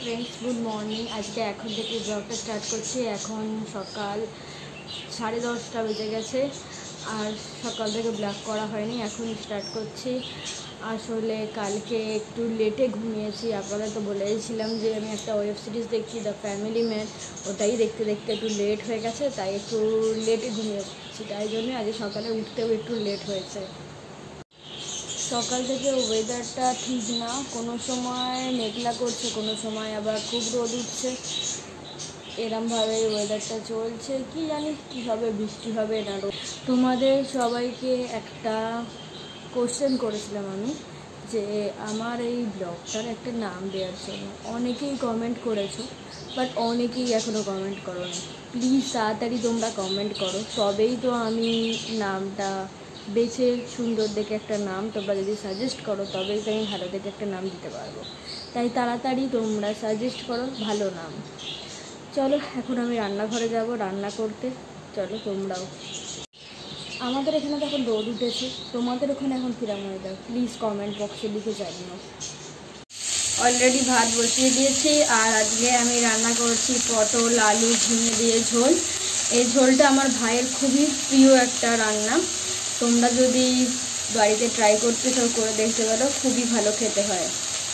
Friends good morning. आज के এখন থেকে ব্লগটা স্টার্ট করছি। এখন সকাল 10:30 বেজে গেছে আর সকাল থেকে ব্লগ করা হয়নি, এখন স্টার্ট করছি। আসলে কালকে একটু লেটে ঘুমিয়েছি, আপনাদের তো বলেছিলাম যে আমি একটা ওয়েব সিরিজ দেখছি দ্য ফ্যামিলি ম্যান, ওটাই দেখতে দেখতে একটু লেট হয়ে গেছে, তাই একটু লেটে ঘুমিয়েছি, তাই জন্য আজ সকালে উঠতেও একটু লেট হয়েছে। সকাল থেকে ওয়েদারটা ঠিক না, কোনো সময় মেঘলা করছে, কোনো সময় আবার খুব রোদ উঠছে, এরমভাবে ওয়েদারটা চলছে। কি জানি কী হবে, বৃষ্টি হবে না রোদ। তোমাদের সবাইকে একটা কোশ্চেন করেছিলাম আমি যে আমার এই ব্লগটার একটা নাম দেওয়ার জন্য, অনেকেই কমেন্ট করেছো, বাট অনেকেই এখনও কমেন্ট করো নি। প্লিজ তাড়াতাড়ি তোমরা কমেন্ট করো, তবেই তো আমি নামটা বেছে সুন্দর দেখে একটা নাম তোমরা যদি সাজেস্ট করো, তবেই তো আমি ভালো দেখে একটা নাম দিতে পারবো। তাই তাড়াতাড়ি তোমরা সাজেস্ট করো ভালো নাম। চলো এখন আমি রান্নাঘরে যাব রান্না করতে, চলো তোমরাও। আমাদের এখানে তো এখন রোদ উঠেছে, তোমাদের ওখানে এখন কিরম ওয়েদার প্লিজ কমেন্ট বক্সে লিখে জানিও। অলরেডি ভাত বসিয়ে দিয়েছি আর আজকে আমি রান্না করছি পটল আলু ঝিঙে দিয়ে ঝোল। এই ঝোলটা আমার ভাইয়ের খুবই প্রিয় একটা রান্না, তোমরা যদি বাড়িতে ট্রাই করতে চাও করে দেখতে পারো, খুবই ভালো খেতে হয়।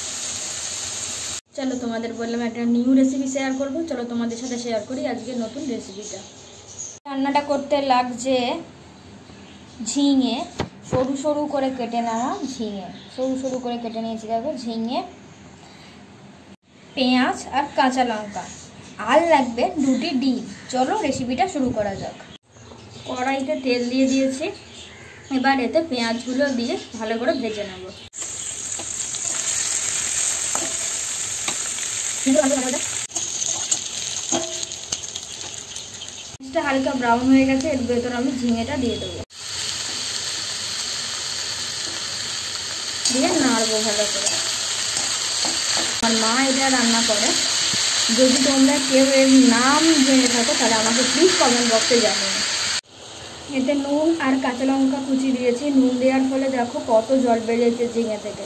চলো তোমাদের বললাম একটা নিউ রেসিপি শেয়ার করব, চলো তোমাদের সাথে শেয়ার করি আজকে নতুন রেসিপিটা। রান্নাটা করতে লাগছে ঝিঙে, সরু সরু করে কেটে নেওয়া ঝিঙে, সরু সরু করে কেটে নিয়েছি দেখো ঝিঙে, পেঁয়াজ আর কাঁচা লঙ্কা, আর লাগবে 2টি ডিম। চলো রেসিপিটা শুরু করা যাক। কড়াইতে তেল দিয়ে দিয়েছি, এবার এতে পেঁয়াজগুলো দিয়ে ভালো করে ভেজে নেব। পেঁয়াজটা হালকা ব্রাউন হয়ে গেছে, এর ভেতর আমি ঝিঙেটা দিয়ে দেবো, দিয়ে নাড়বো ভালো করে। আমার মা এটা রান্না করে, যদি তোমরা কেউ এর নাম জেনে থাকো তাহলে আমাকে প্লিজ কমেন্ট বক্সে জানিও। এতে নুন আর কাঁচা লঙ্কা কুচি দিয়েছি, নুন দেওয়ার ফলে দেখো কত জল বেরিয়েছে ঝিঙে থেকে।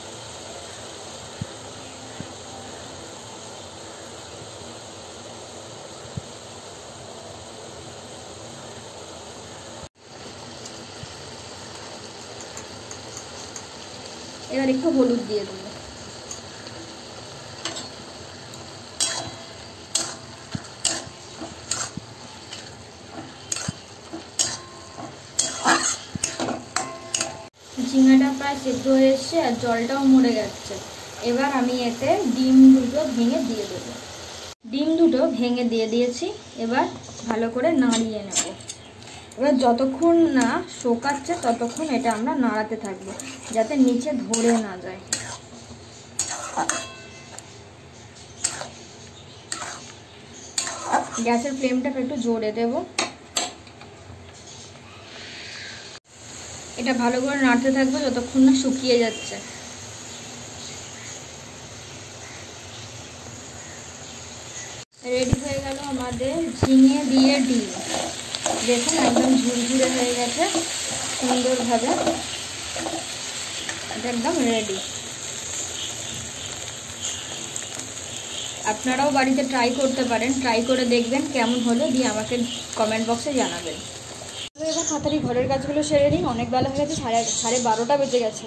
এবার একটু হলুদ দিয়ে দেবো। ঝিঙাটা প্রায় সেদ্ধ হয়ে এসছে আর জলটাও মরে যাচ্ছে। এবার আমি এতে ডিম দুটো ভেঙে দিয়ে দেবো। ডিম দুটো ভেঙে দিয়ে দিয়েছি, এবার ভালো করে নাড়িয়ে নেব। এবার যতক্ষণ না শোকাচ্ছে ততক্ষণ এটা আমরা নাড়াতে থাকবো, যাতে নিচে ধরে না যায়। গ্যাসের ফ্লেমটাকে একটু জোরে দেব। এটা ভালো করে নাড়তে থাকবো যতক্ষণ না শুকিয়ে যাচ্ছে। রেডি হয়ে গেল আমাদের ঝিঙে দিয়ে ডিম, দেখুন একদম ঝুরঝুরে হয়ে গেছে সুন্দরভাবে, এটা একদম রেডি। আপনারাও বাড়িতে ট্রাই করতে পারেন, ট্রাই করে দেখবেন কেমন হলো, দিয়ে আমাকে কমেন্ট বক্সে জানাবেন। এবার তাড়াতাড়ি ঘরের কাজগুলো সেরে নিন, অনেক বেলা হয়ে গেছে, সাড়ে 12টা বেজে গেছে।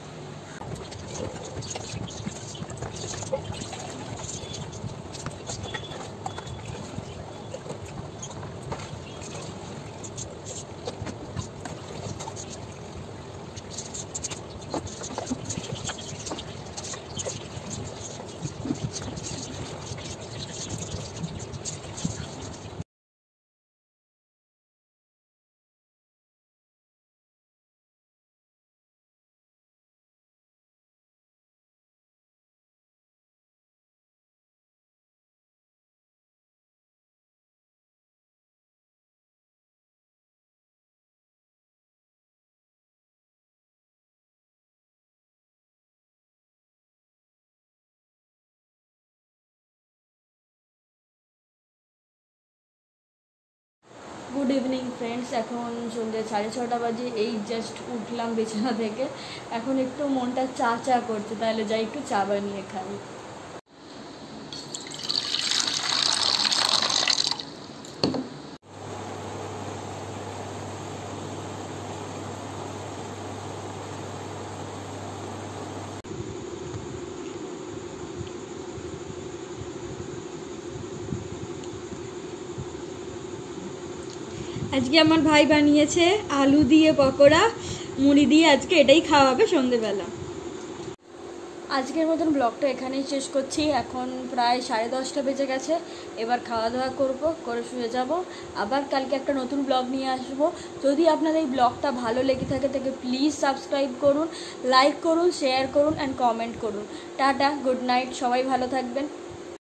গুড ইভিনিং ফ্রেন্ডস, এখন সন্ধ্যে 6:30 বাজে, এই জাস্ট উঠলাম বিছানা থেকে। এখন একটু মনটা চা চা করছে, তাহলে যাই একটু চা বানিয়ে খাই। আজকে আমার ভাই বানিয়েছে আলু দিয়ে পকোড়া, মুড়ি দিয়ে আজকে এটাই খাওয়া হবে সন্ধেবেলা। আজকের মতন ব্লগটা এখানেই শেষ করছি। এখন প্রায় 10:30 বেজে গেছে। এবার খাওয়া দাওয়া করে শুয়ে যাব। আবার কালকে একটা নতুন ব্লগ নিয়ে আসব। যদি আপনাদের এই ব্লগটা ভালো লেগে থাকে প্লিজ সাবস্ক্রাইব করুন, লাইক করুন, শেয়ার করুন অ্যান্ড কমেন্ট করুন। টাটা, গুড নাইট, সবাই ভালো থাকবেন।